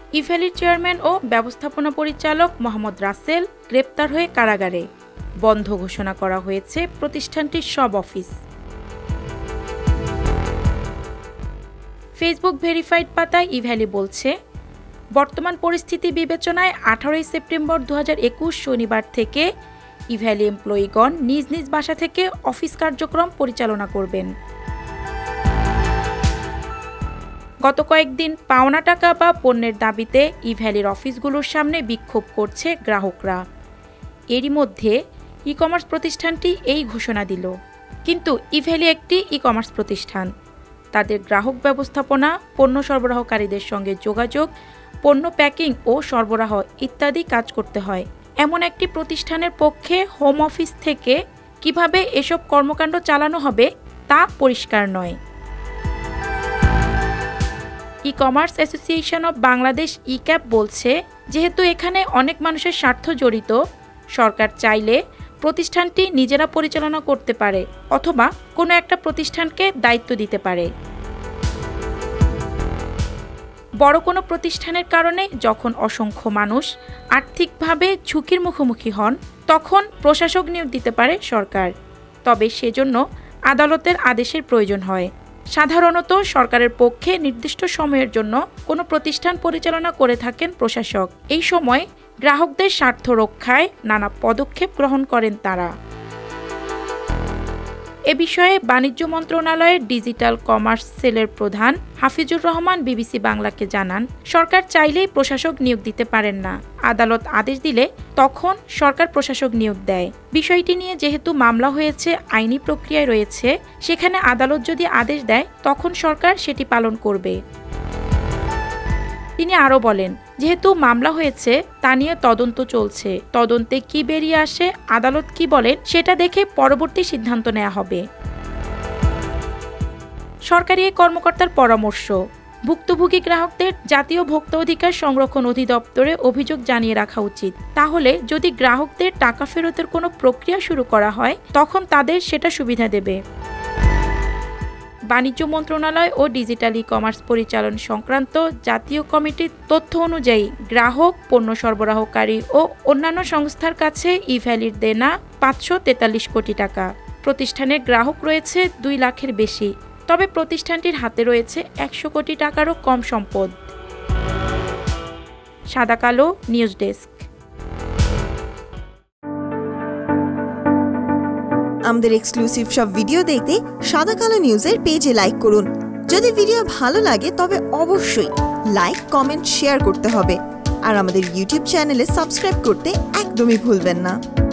ইভ্যালির chairman ও ব্যবস্থাপনা পরিচালক মোহাম্মদ রাসেল গ্রেপ্তার হয়ে কারাগারে। বন্ধ ঘোষণা করা হয়েছে প্রতিষ্ঠানটির সব অফিস। ফেসবুক ভেরিফাইড পাতায় ইভ্যালি বলছে, বর্তমান পরিস্থিতি বিবেচনায় 18 সেপ্টেম্বর 2021 শনিবার থেকে ইভ্যালি এমপ্লয়িগণ নিজ নিজ বাসা থেকে অফিস কার্যক্রম পরিচালনা করবেন। গত কয়েকদিন পাওনা টাকা বা পণ্যের দাবিতে ইভ্যালির অফিসগুলোর সামনে বিক্ষোভ করছে গ্রাহকরা। এরই মধ্যে ই কমার্স প্রতিষ্ঠানটি এই ঘোষণা দিল। কিন্তু ইভ্যালি একটি ই কমার্স প্রতিষ্ঠান। তাদের গ্রাহক ব্যবস্থাপনা, পণ্য সরবরাহকারীদের সঙ্গে যোগাযোগ, পণ্য প্যাকিং ও সরবরাহ ইত্যাদি কাজ করতে হয়। এমন একটি প্রতিষ্ঠানের পক্ষে হোম অফিস থেকে কিভাবে এসব কর্মকাণ্ড চালানো হবে তা পরিষ্কার নয়। E commerce association of Bangladesh ECAB বলছে, যেহেতু এখানে অনেক মানুষের স্বার্থ জড়িত, সরকার চাইলে প্রতিষ্ঠানটি নিজেরা পরিচালনা করতে পারে অথবা কোনো একটা প্রতিষ্ঠানকে দায়িত্ব দিতে পারে। বড় কোনো প্রতিষ্ঠানের কারণে যখন অসংখ্য মানুষ আর্থিকভাবে ঝুঁকির মুখোমুখি হন, তখন প্রশাসক নিয়োগ দিতে পারে সরকার। তবে সেজন্য আদালতের আদেশের প্রয়োজন হয়। সাধারণত সরকারের পক্ষে নির্দিষ্ট সময়ের জন্য কোনো প্রতিষ্ঠান পরিচালনা করে থাকেন প্রশাসক। এই সময় গ্রাহকদের স্বার্থ রক্ষায় নানা পদক্ষেপ গ্রহণ করেন তারা। এ বিষয়ে বাণিজ্য মন্ত্রণালয়ের ডিজিটাল কমার্স সেলের প্রধান হাফিজুর রহমান বিবিসি বাংলাকে জানান, সরকার চাইলেই প্রশাসক নিয়োগ দিতে পারেন না। আদালত আদেশ দিলে তখন সরকার প্রশাসক নিয়োগ দেয়। বিষয়টি নিয়ে যেহেতু মামলা হয়েছে, আইনি প্রক্রিয়ায় রয়েছে, সেখানে আদালত যদি আদেশ দেয় তখন সরকার সেটি পালন করবে। তিনি আরও বলেন, যেহেতু মামলা হয়েছে তা নিয়ে তদন্ত চলছে। তদন্তে কি বেরিয়ে আসে, আদালত কি বলেন সেটা দেখে পরবর্তী সিদ্ধান্ত নেওয়া হবে। সরকারি এই কর্মকর্তার পরামর্শ, ভুক্তভোগী গ্রাহকদের জাতীয় ভোক্তা অধিকার সংরক্ষণ অধিদপ্তরে অভিযোগ জানিয়ে রাখা উচিত। তাহলে যদি গ্রাহকদের টাকা ফেরতের কোনো প্রক্রিয়া শুরু করা হয়, তখন তাদের সেটা সুবিধা দেবে। বাণিজ্য মন্ত্রণালয় ও ডিজিটাল ই কমার্স পরিচালন সংক্রান্ত জাতীয় কমিটির তথ্য অনুযায়ী গ্রাহক, পণ্য সরবরাহকারী ও অন্যান্য সংস্থার কাছে ইভ্যালির দেনা 543 কোটি টাকা। প্রতিষ্ঠানের গ্রাহক রয়েছে 2 লাখের বেশি। তবে প্রতিষ্ঠানটির হাতে রয়েছে 100 কোটি টাকারও কম সম্পদ। সাদা কালো নিউজ ডেস্ক। আমাদের এক্সক্লুসিভ সব ভিডিও দেখতে সাদা কালো নিউজের পেজে লাইক করুন। যদি ভিডিও ভালো লাগে তবে অবশ্যই লাইক, কমেন্ট, শেয়ার করতে হবে। আর আমাদের ইউটিউব চ্যানেলে সাবস্ক্রাইব করতে একদমই ভুলবেন না।